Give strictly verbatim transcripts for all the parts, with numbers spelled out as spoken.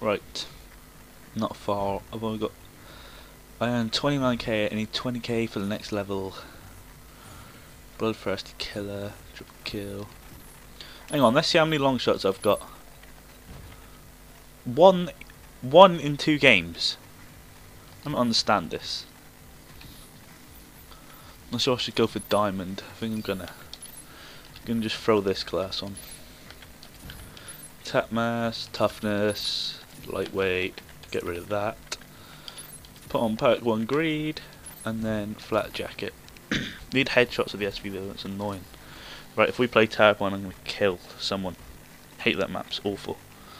Right, not far. I've only got. I earn twenty-nine K. I need twenty K for the next level. Bloodthirsty killer, triple kill. Hang on, let's see how many long shots I've got. One, one in two games. I don't understand this. I'm not sure I should go for diamond. I think I'm gonna, I'm gonna just throw this class on. Attack mass, toughness, lightweight. Get rid of that. Put on perk one greed, and then flat jacket. Need headshots of the S V though. That's annoying. Right, if we play Tab one, I'm gonna kill someone. Hate that map. It's awful.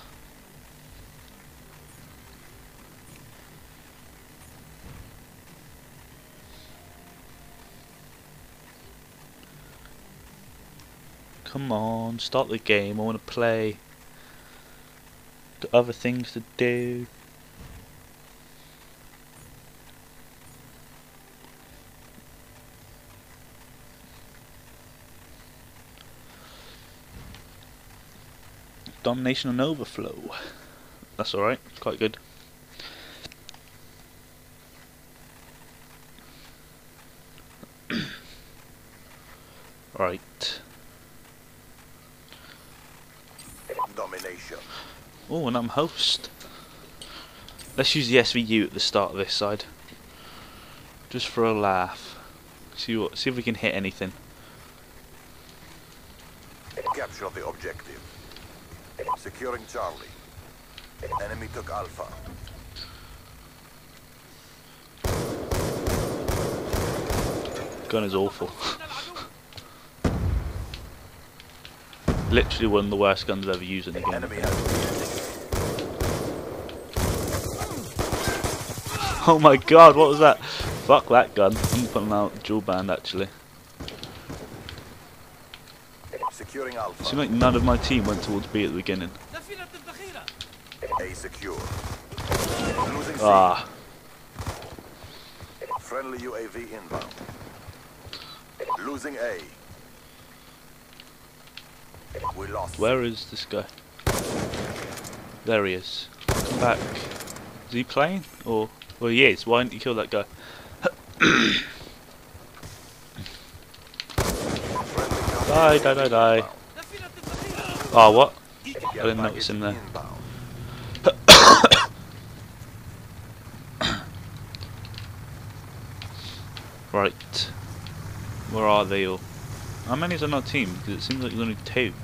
Come on, start the game. I want to play. Got other things to do. Domination and overflow. That's alright, quite good. Right. Domination. Oh, and I'm host. Let's use the S V U at the start of this side. Just for a laugh. See what see if we can hit anything. Capture the objective. Securing Charlie. Enemy took Alpha. Gun is awful. Literally one of the worst guns I've ever used in the game. Enemy has Oh my god, what was that? Fuck that gun. I'm putting out dual band actually. securing Alpha. Seems like none of my team went towards B at the beginning. A secure. Losing C. Ah. Friendly U A V inbound. Losing A. We lost. Where is this guy? There he is. Come back. Is he playing? Or well he is, why didn't you kill that guy? Die, die, die, die. Oh, what? I didn't notice him there. Right. Where are they all? How many is on our team? Because it seems like there's only two.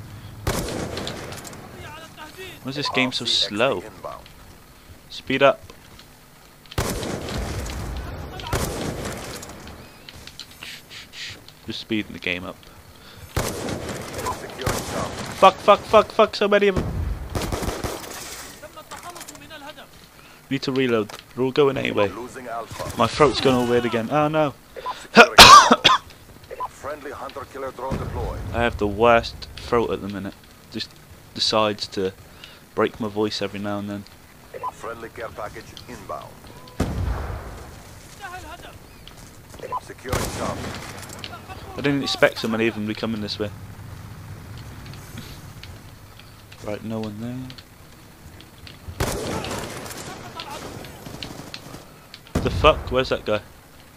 Why is this game so slow? Speed up. Just speeding the game up. Fuck, fuck, fuck, fuck, so many of them. Need to reload. They're all going anyway. My throat's going all weird again. Oh no. I have the worst throat at the minute. Just decides to break my voice every now and then. Friendly care package inbound. Securing top. I didn't expect so many of them to be coming this way. Right, no one there. The fuck? Where's that guy?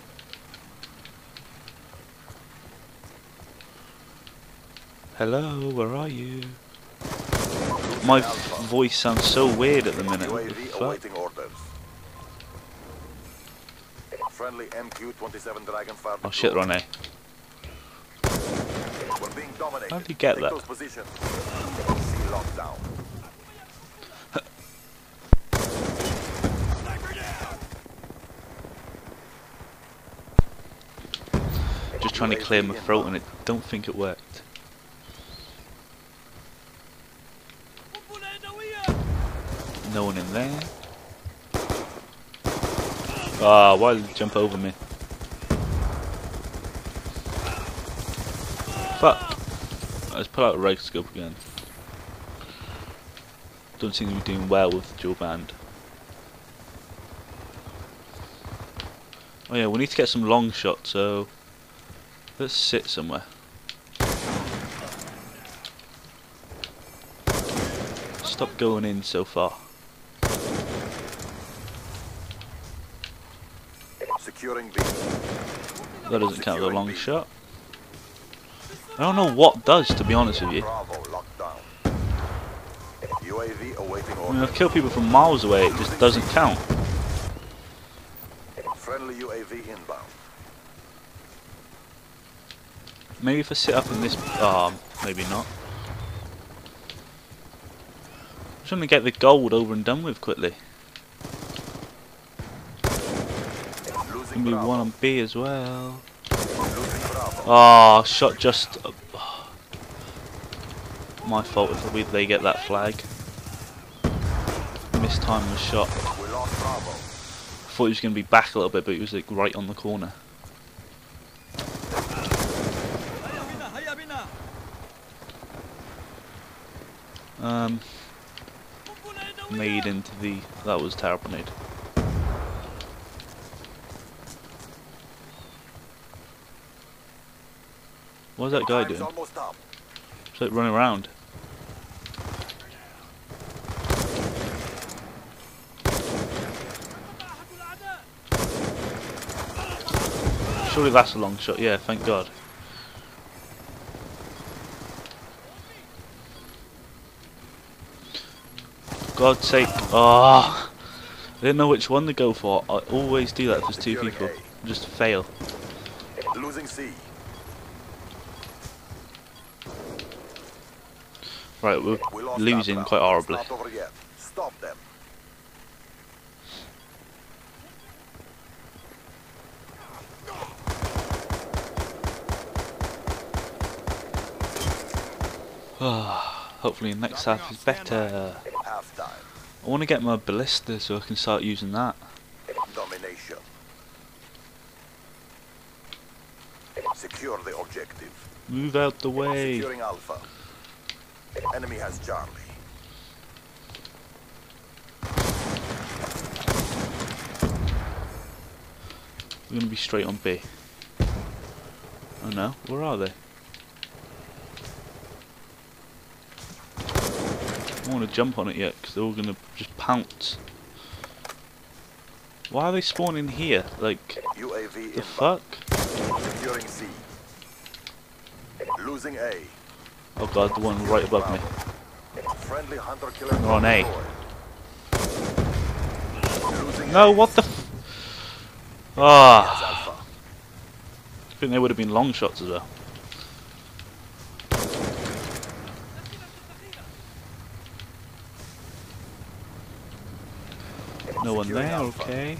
Hello, where are you? My voice sounds so weird at the minute. What the fuck? Orders. Friendly M Q twenty-seven Dragonfire. Oh shit, they're on A. We're being dominated. How did you get Take that? those positions. C lockdown. Just trying to clear my throat and I don't think it worked. No one in there. Ah, why did you jump over me? Fuck. Let's pull out a right scope again. Don't seem to be doing well with the dual band. Oh yeah, we need to get some long shots, so let's sit somewhere. Stop going in so far. Securing B. That doesn't count as a Securing long B. shot. I don't know what does, to be honest with you. Bravo locked down. U A V awaiting I mean, order. I've killed people from miles away, it just doesn't count. Friendly U A V inbound. Maybe if I sit up in this... Oh, maybe not. I'm trying to get the gold over and done with quickly. Losing Gonna be Bravo. one on B as well. Losing Bravo. Oh, shot just... Oh. My fault if we, they get that flag. Mistime the shot. We lost Bravo. Thought he was going to be back a little bit, but he was like right on the corner. Um, made into the... That was terrible nade. What's that guy Time's doing? almost up. He's like running around. Surely that's a long shot. Yeah, thank God. God's sake. Oh, I didn't know which one to go for. I always do that if there's two Securing people. A. Just fail. Losing C. Right, we're We lost losing that quite round. horribly. It's not over yet. Stop them. Hopefully next half is better. Half time. I want to get my ballista so I can start using that. Domination. Secure the objective. Move out the way. Securing Alpha. Enemy has Charlie. We're going to be straight on B. Oh no, where are they? I don't want to jump on it yet because they're all going to just pounce. Why are they spawning here? Like, U A V the inbound. fuck? Securing C. Losing A. Oh god, the one right above me. Friendly hunter killer. They're on A. Losing No, A. what the f... Yes, Ah, Alpha. I think they would have been long shots as well. No one Securing there, Alpha. okay.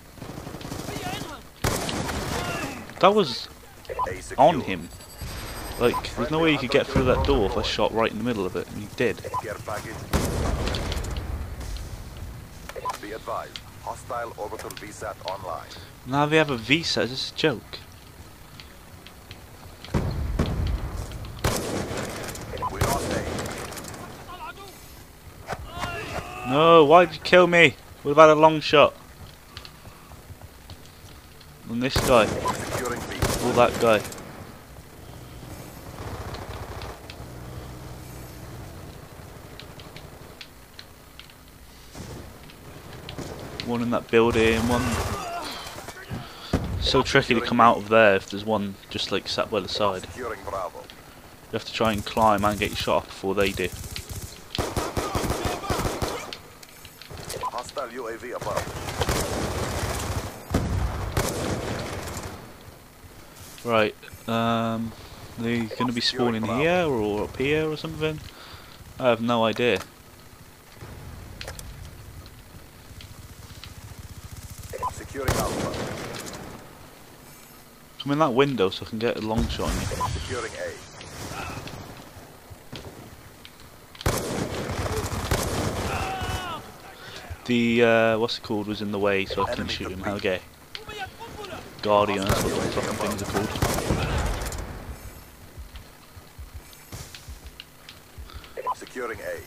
That was A secure. on him. Like, there's no way you could get through that door if I shot right in the middle of it, and he did. Care package. Be advised. Hostile orbital V SAT online. Now they have a visa, is this a joke? We lost A. No, why'd you kill me? What about a long shot? And this guy, Securing B. or that guy. One in that building, one... So tricky to come out of there if there's one just like sat by the side. Securing Bravo. You have to try and climb and get your shot off before they do. Hostile U A V above. Right, um... They're going to be spawning here or up here or something? I have no idea. Securing Alpha. Come in that window so I can get a long shot on you. Securing A. The, uh, what's it called, was in the way so I can Enemy shoot him. complete. Okay. Guardian, that's what the fucking things are called. Securing A.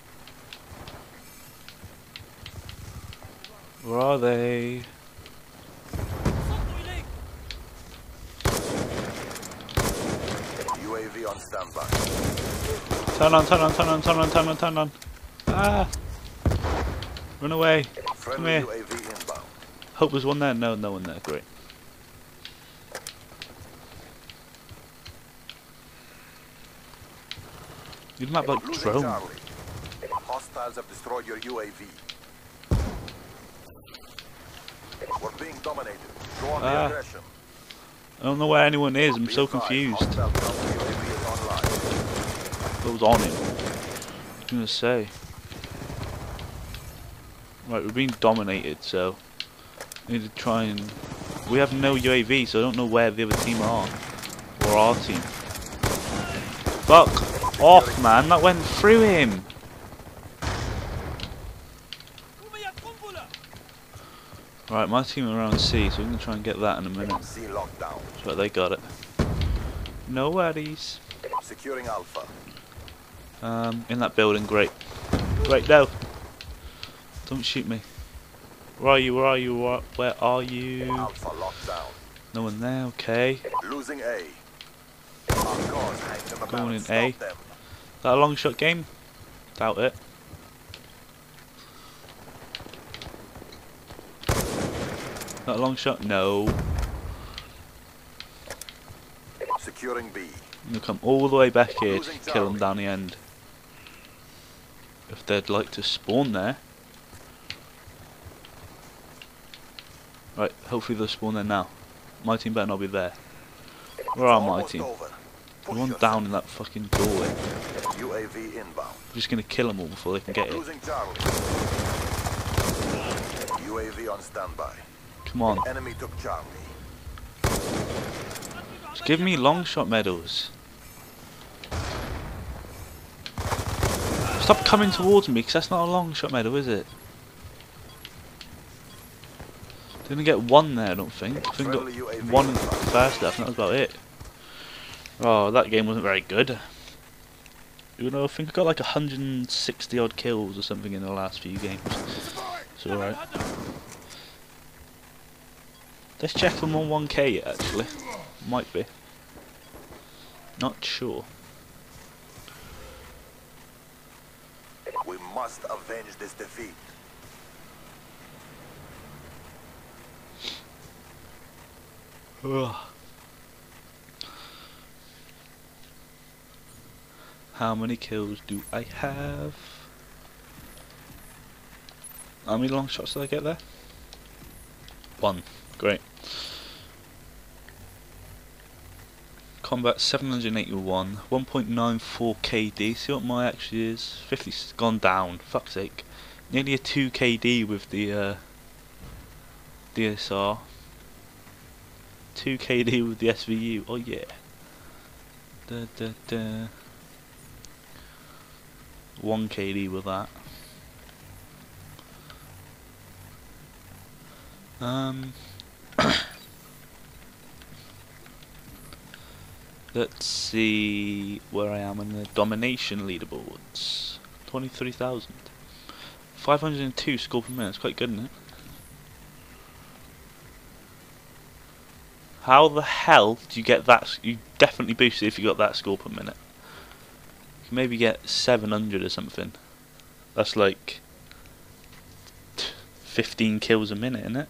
Where are they? U A V on standby. Turn on, turn on, turn on, turn on, turn on, turn on. Ah! Run away. Friendly here. U A V inbound. Hope there's one there. No, no one there. Great. You map like Losing drone. Charlie. Hostiles have destroyed your U A V. We're being dominated. Show on Ah. the aggression. I don't know where anyone is. I'm Be so advised, confused. hostile counter U A V is online. What was on him? I was gonna say. Right, we're being dominated, so we need to try and. We have no U A V, so I don't know where the other team are or our team. Fuck off, man! That went through him. Right, my team are around C, so we're gonna try and get that in a minute. C lockdown. But they got it. No worries. Securing Alpha. Um, in that building, great. Great, no. Don't shoot me. Where are you? Where are you? Where, where are you? Alpha lockdown. No one there, okay. Losing A. Our cause hangs in the Going in balance. A. Stop them. Is that a long shot game? Doubt it. Is that a long shot? No. Securing B. I'm gonna come all the way back here to kill them down the end. If they'd like to spawn there. Right, hopefully they'll spawn there now. My team better not be there. Where are my Almost team? over. The Push one yourself. down in that fucking doorway. U A V inbound. I'm just gonna kill them all before they can get it. Losing Charlie. U A V on standby. Come on. Enemy took Charlie. Just give me long shot medals. Stop coming towards me, because that's not a long shot medal, is it? Didn't get one there, I don't think. I think I got one in the first left, and that was about it. Oh, that game wasn't very good. You know, I think I got like one hundred sixty odd kills or something in the last few games. It's alright. Let's check them on one K yet, actually. Might be. Not sure. We must avenge this defeat. Ugh. How many kills do I have? How many long shots did I get there? One. Great. Combat seven hundred eighty-one, one point nine four K D. See what my actually is? fifty's gone down. Fuck's sake. Nearly a two K D with the uh, D S R. two K D with the S V U. Oh yeah. Da, da, da. one K D with that. Um. Let's see where I am in the domination leaderboards. twenty-three thousand. five hundred two score per minute. It's quite good, isn't it? How the hell do you get that? You definitely boost it if you got that score per minute. You can maybe get seven hundred or something. That's like fifteen kills a minute, isn't it?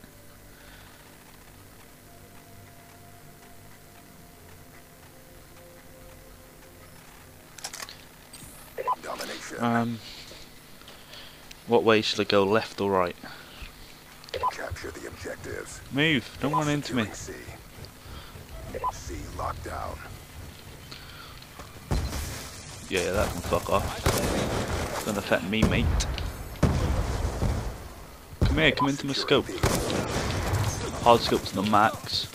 Um, what way should I go, left or right? Capture the objectives. Move! Don't run into me. C. C locked down. Yeah, that can fuck off. Doesn't affect me, mate. Come here, come into my scope. Hard scope to the max.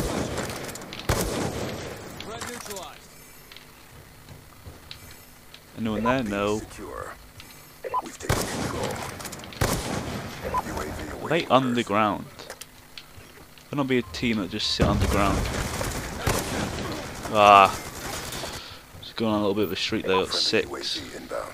Anyone there? No. Secure. We've taken control. U A V Are they underground? There not be a team that just sit underground. Ah. Just going on a little bit of a street there, got six. Inbound.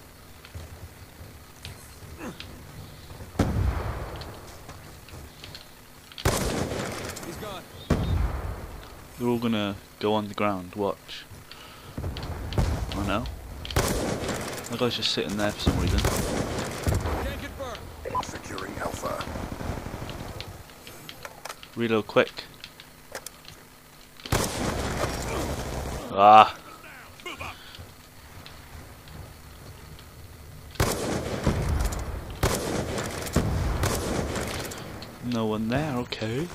They're all gonna go underground, watch. Oh no. That guy's just sitting there for some reason. Securing Alpha. Reload quick. Ah. No one there, okay.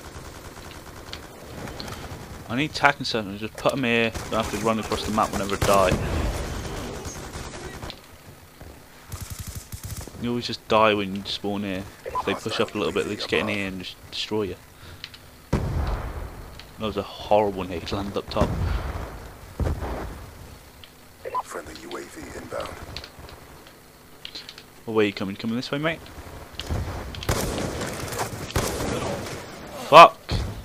I need tacking centers, just put them here, don't have to run across the map whenever I die. You always just die when you spawn here. If they push up a little bit, they just get in here and just destroy you. That was a horrible nade landed up top. Friendly U A V inbound. Oh, where are you coming? Coming this way, mate? Fuck!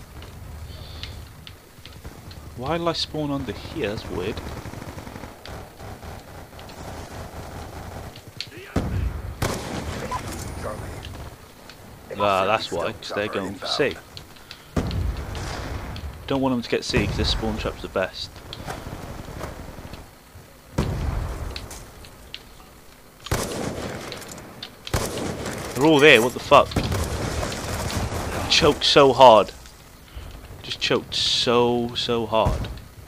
Why did I spawn under here? That's weird. Ah, that's why, because they're going for C. Don't want them to get C, because this spawn trap's the best. They're all there, what the fuck? Choked so hard. Just choked so, so hard.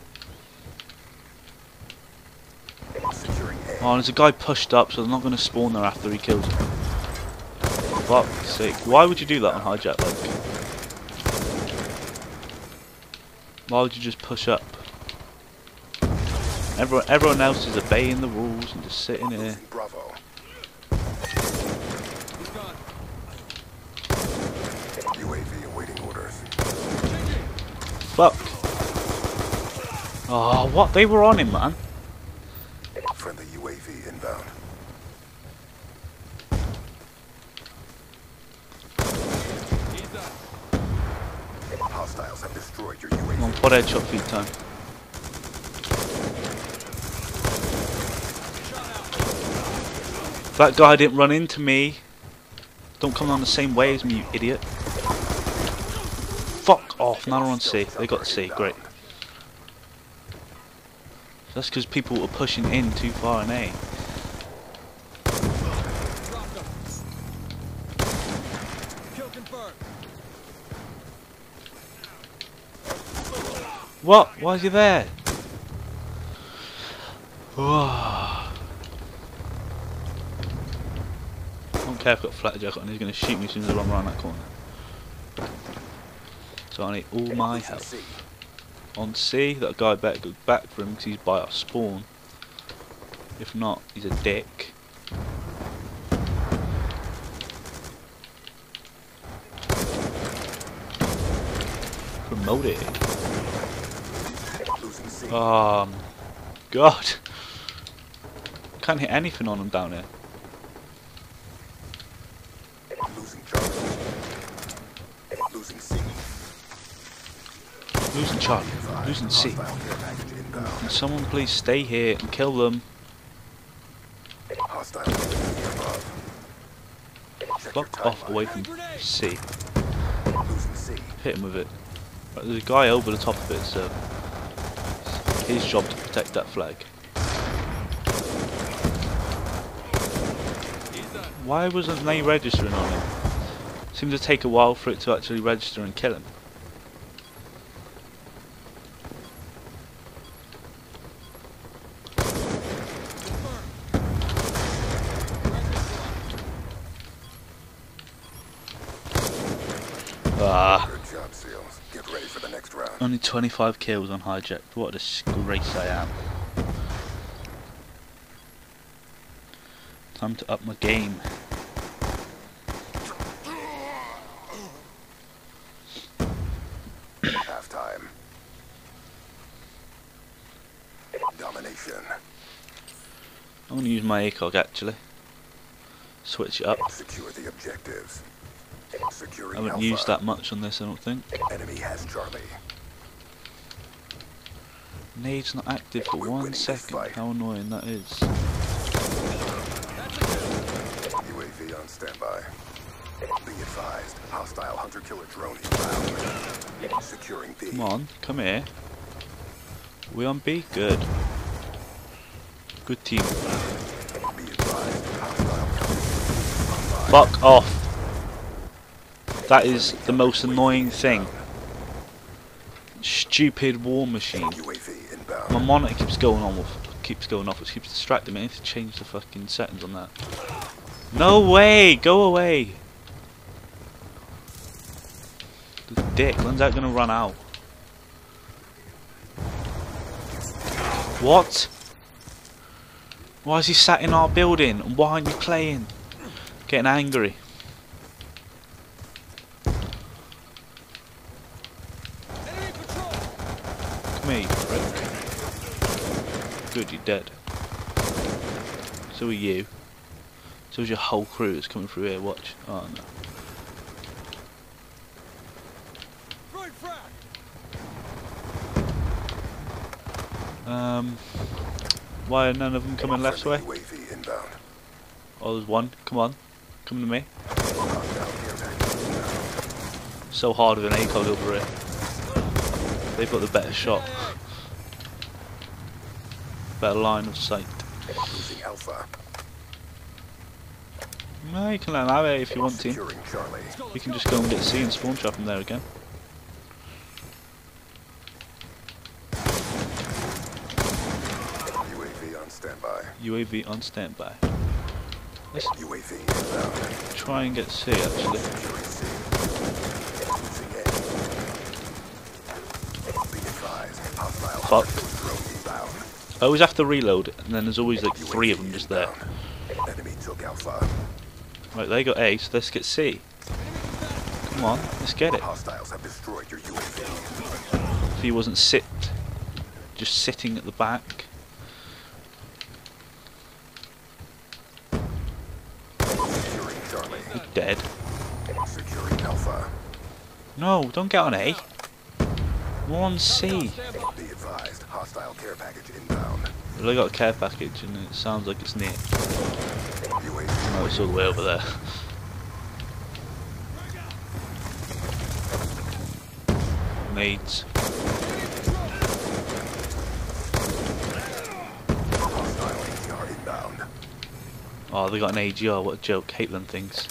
Oh, there's a guy pushed up, so they're not going to spawn there after he kills him. Fuck's sake. Why would you do that on hijack, like? Why would you just push up? Everyone, everyone else is obeying the rules and just sitting here. Bravo. U A V awaiting orders. Fuck. Oh, what? They were on him, man. Friendly U A V inbound. Hostiles have destroyed your U A V. Come on, pod headshot feed time. That guy didn't run into me. Don't come on the same way as me, you idiot. Fuck off, now they're on C. They got C, great. That's because people were pushing in too far in A. What? Why is he there? I don't care if I've got a flat jacket on, he's going to shoot me as soon as I run around that corner. So I need all my health. On C, that guy better go back for him because he's by our spawn. If not, he's a dick. Promoted. Um, God. Can't hit anything on him down here. Losing Charlie. Losing C. Losing Charlie. Losing C. Can someone please stay here and kill them? Fuck off away from C. Hit him with it. Right, there's a guy over the top of it, so it's his job to protect that flag. Why wasn't they registering on him? Seemed to take a while for it to actually register and kill him. Ah. Good job, SEALs. Get ready for the next round. Only twenty-five kills on hijack. What a disgrace I am. Time to up my game. Half time. Domination. I'm gonna use my A C O G actually. Switch it up. Secure the objectives. Securing I haven't Alpha. used that much on this, I don't think. Enemy has Charlie. Nade's not active for We're one winning this second. fight. How annoying that is. U A V on standby. Be advised, hostile hunter-killer drone inbound. Securing B. Come on, come here. We on B? Good. Good team. Be advised, hostile hunter-killer Fuck off. That is the most annoying thing. Stupid war machine. U A V inbound. My monitor keeps going on with, keeps going off, which keeps distracting me. I need to change the fucking settings on that. No way! Go away! dick. When's that gonna run out? What? Why is he sat in our building? And why aren't you playing? Getting angry. Come here, you prick. Good, you're dead. So are you. So is your whole crew that's coming through here. Watch. Oh no. Um, why are none of them coming left way? Oh, there's one. Come on. Come to me. So hard with an ACOG over here. They've got the better shot. Better line of sight. No, you can let them have it if you want to. You can just go and get C and spawn trap them there again. U A V on standby. Let's try and get C actually. Fuck. I always have to reload, and then there's always like three of them just there. Right, they got A, so let's get C. Come on, let's get it. If he wasn't sit, just sitting at the back. He's dead. No, don't get on A. We're on C. Well, I got a care package and it sounds like it's near. No, it's all the way over there. Nades. Oh, they got an A G R, what a joke, hate them things.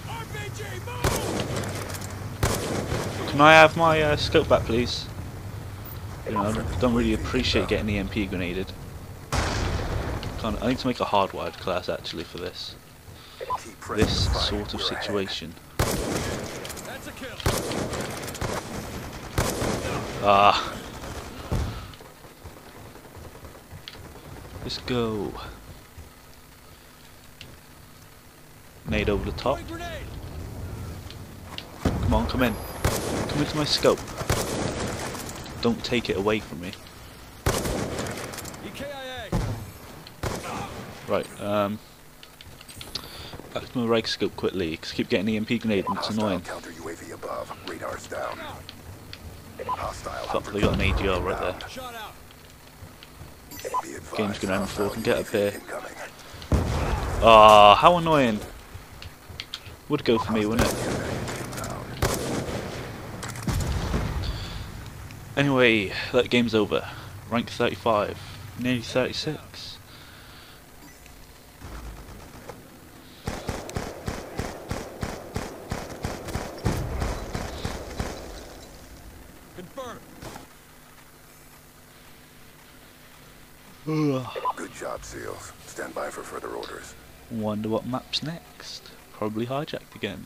Can I have my uh, scope back please? You know, I don't really appreciate getting E M P grenaded. Can't, I need to make a hardwired class actually for this. This sort of situation. Ah. Let's go. Nade over the top. Come on, come in. Come into my scope. Don't take it away from me. Right, um... back to my reg scope quickly, because I keep getting E M P grenade and it's annoying. Fuck, they got an A G R right there. Game's gonna end before I can get up here. Ah, oh, how annoying. Would go for me, wouldn't it? Anyway, that game's over. Rank thirty-five, nearly thirty-six. Confirm. Good job, SEALs. Stand by for further orders. Wonder what map's next. Probably hijacked again.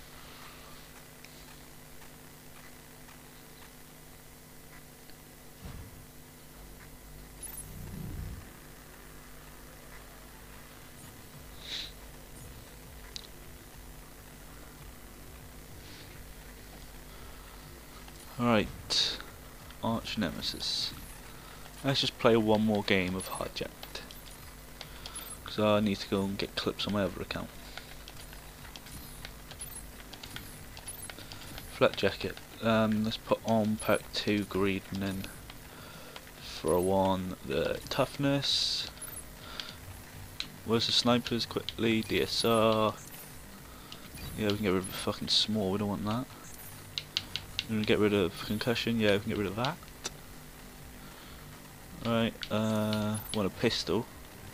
Alright, Arch Nemesis. Let's just play one more game of Hijacked. Because I need to go and get clips on my other account. Flat Jacket. Um, let's put on Pack two Greed and then throw on the Toughness. Where's the snipers quickly? D S R. Yeah, we can get rid of the fucking small, we don't want that. We're gonna get rid of concussion, yeah, we can get rid of that. Right, uh, want a pistol.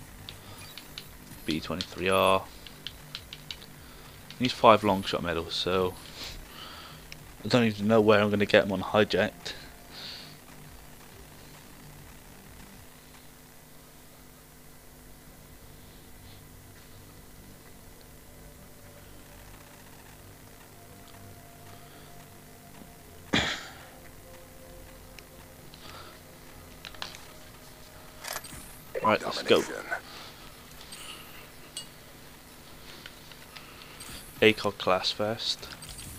B twenty-three R. Needs five long shot medals, so I don't even know where I'm gonna get them on Hijacked. Right, let's go. A C O D class first.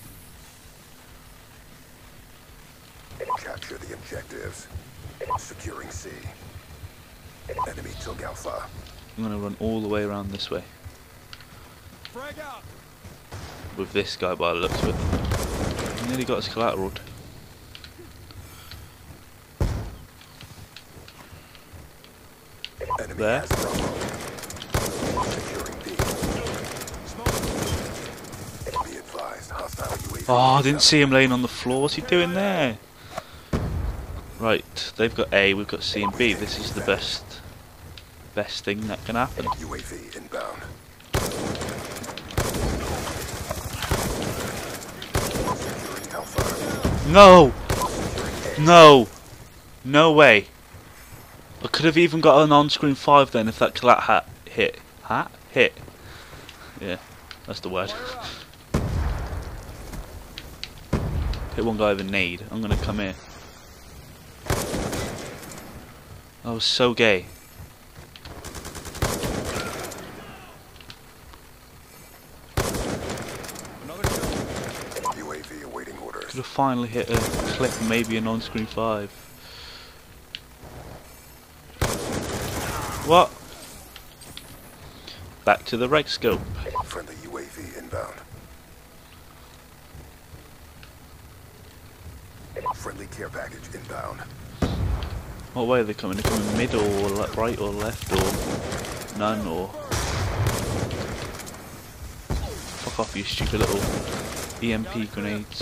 Capture the objectives. Securing C. Enemy took Alpha. I'm gonna run all the way around this way. Frag out. With this guy by the looks of it. He nearly got his collateral. Enemy There. has Bravo. Securing B. Be advised, hostile U A V. Oh, I didn't see him laying on the floor. What's he doing there? Right, they've got A, we've got C and B. This is the best, best thing that can happen. U A V inbound. Securing Alpha. No! No! No way! I could have even got an on-screen five then if that collat hat hit. Hat? Hit. Yeah, that's the word. Hit one guy with a nade. I'm gonna come here. That was so gay. U A V awaiting orders. Could have finally hit a clip, maybe an on-screen five. What? Back to the reg scope. Friendly U A V inbound. Friendly care package inbound. What way are they coming? They're coming mid or le right or left or none or... Fuck off, you stupid little E M P grenades.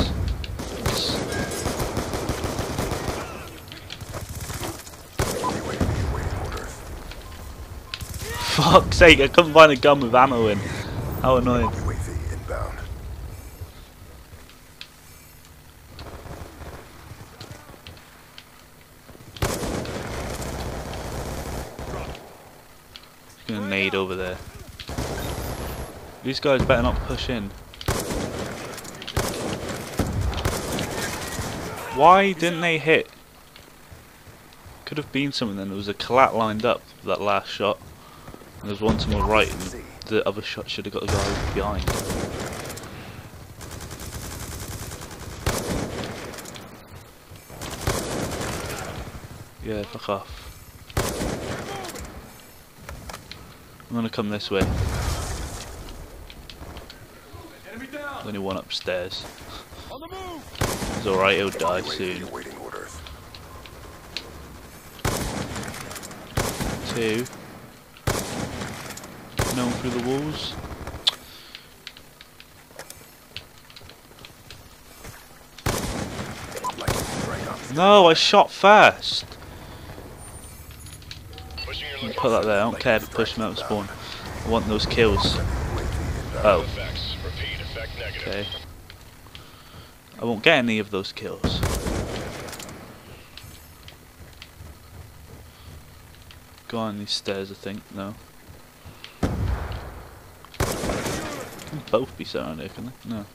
U A V awaiting orders. Fuck's sake, I couldn't find a gun with ammo in. How annoying. U A V inbound. Gonna nade over there. These guys better not push in. Why didn't they hit? Could have been something then. There was a collat lined up for that last shot. And there's one to my right and the other shot should have got the guy behind. Yeah, fuck off. I'm gonna come this way. Enemy down. There's only one upstairs. On the move. It's alright, he'll die U A V soon. awaiting orders. Two. No one through the walls. Lightning strike on. No, I shot first. Put that there, I don't care if I push them out of spawn. I want those kills. Oh. Okay. I won't get any of those kills. Go on these stairs, I think. No. Can both be surrounded here, can they? No.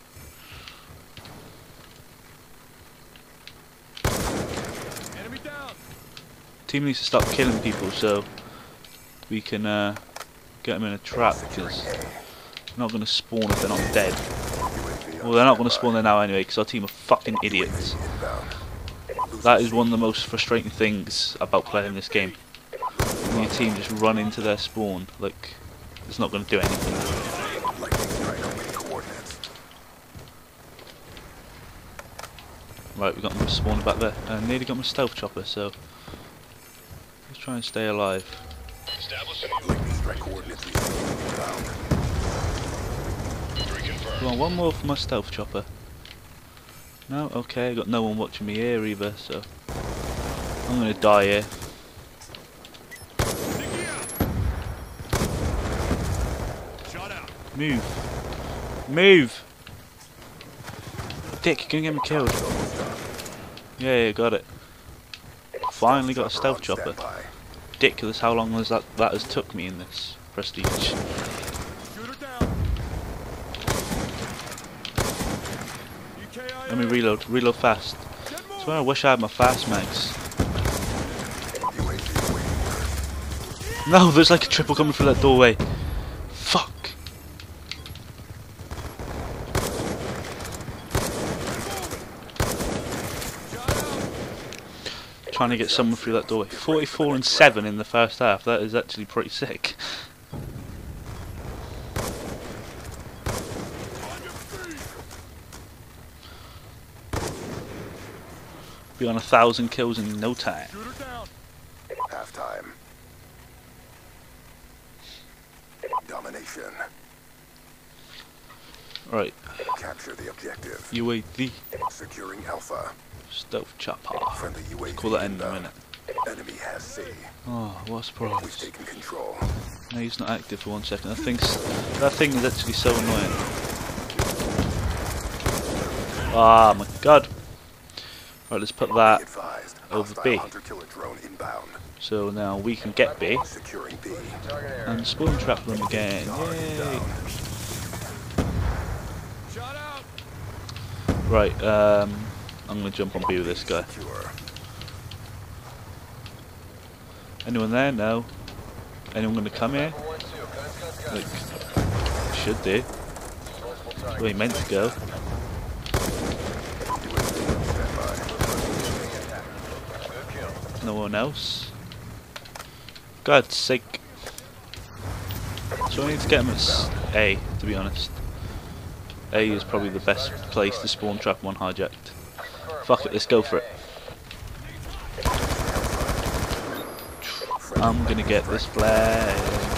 Enemy down. Team needs to stop killing people so we can uh, get them in a trap, because they're not going to spawn if they're not dead. Well, they're not going to spawn there now anyway, because our team are fucking idiots. That is one of the most frustrating things about playing this game. When your team just run into their spawn, like, it's not going to do anything. Right, we got them spawning back there. I nearly got my stealth chopper, so let's try and stay alive. Come on, one more for my stealth chopper. No, okay, I got no one watching me here either, so I'm gonna die here. Move! Move! Dick, you're gonna get me killed. Yeah, yeah, got it. Finally got a stealth chopper. Ridiculous how long has that that has took me in this prestige. Let me reload, reload fast. That's why I wish I had my fast mags. No, there's like a triple coming through that doorway. Fuck. Trying to get someone through that doorway. forty-four and seven in the first half. That is actually pretty sick. Be on a thousand kills in no time. Half time. Domination. Right. Capture the objective. U A V. Securing Alpha. Stealth chopper. Friendly U A V. Call that in a minute. Enemy has C. Oh, what a We've surprise. taken control. No, he's not active for one second. That thing's, that thing is actually so annoying. Ah, my god. Right, let's put that Be advised. over Hostile B. hunter-killer drone inbound. So now we can get B Securing B. and spawn trap them again. Yay! Shot out. Right, um, I'm gonna jump on B with this guy. Secure. Anyone there? No. Anyone gonna come here? Like, should do. Where he meant to go. No one else. God's sake. So I need to get him at s A, to be honest. A is probably the best place to spawn trap one hijacked. Fuck it, let's go for it. I'm gonna get this flag.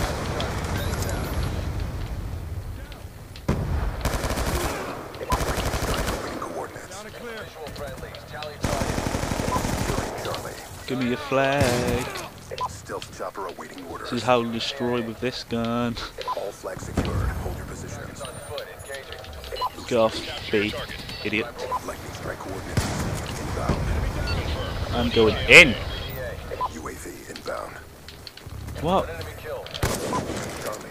Down and clear. Give me a flag. Stealth chopper awaiting orders. This is how to destroy with this gun. All flags secured. Hold your positions. Get off B, idiot. Lightning strike coordinates. Inbound. I'm going in. U A V inbound. What? Charlie.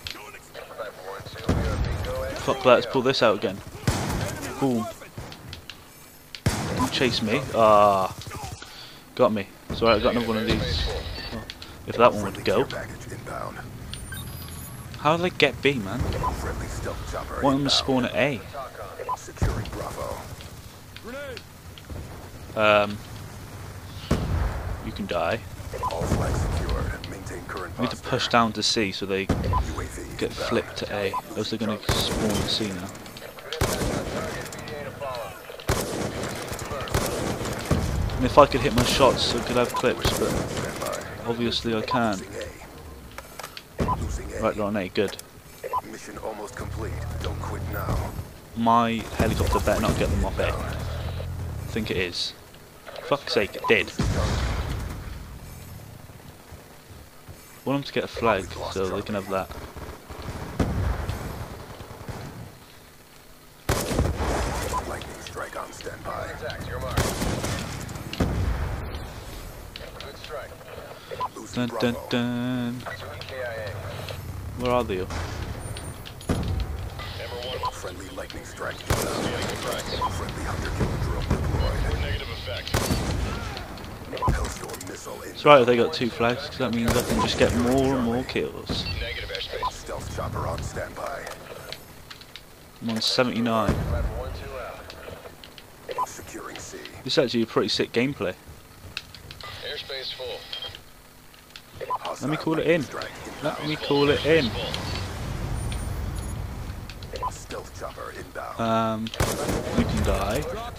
Fuck that, let's pull this out again. Boom. Don't chase me. Ah. Got me. It's alright, I got another one of these. Well, if that one would go. Package inbound. How do they get B, man? Friendly stealth chopper Why don't we inbound. spawn at A? Securing Bravo. Grenade. Um. You can die. All flags secured. Maintain current We need to posture. push down to C so they U A V get inbound. flipped to A. Else they're gonna spawn to C now. And if I could hit my shots, I could have clips, but Standby. obviously I can't. Losing A. Losing A. Right, they're on A, good. Mission almost complete. Don't quit now. My helicopter better not get them off A. I think it is. Fuck's sake, it did. I want them to get a flag, so they can have that. Lightning strike on standby. Losing Dun dun Bravo. dun. Where are they? Friendly lightning strike inbound. Friendly hunter-killer drone deployed. Negative effect. Hellstorm missile inbound. It's right if they got two flags, because that means I can just get more and more kills. Negative airspace. Stealth chopper on standby. I'm on seventy-nine. Securing C. This is actually a pretty sick gameplay. Airspace full. Let me call it in. Let me call it in. Stealth chopper inbound. Um, you can die.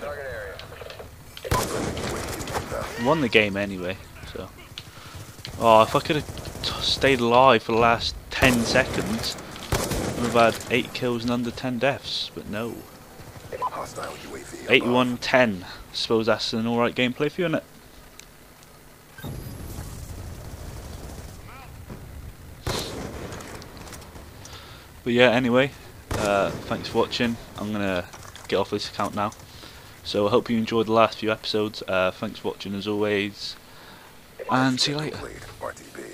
Inbound. Won the game anyway, so. Oh, if I could have stayed alive for the last ten seconds, I would have had eight kills and under ten deaths, but no. Hostile U A V above. eighty-one ten. Suppose that's an alright gameplay for you, isn't it? But yeah, anyway, uh, thanks for watching. I'm gonna get off this account now. So I hope you enjoyed the last few episodes. Uh, thanks for watching as always, and see you later. Complete. R T B.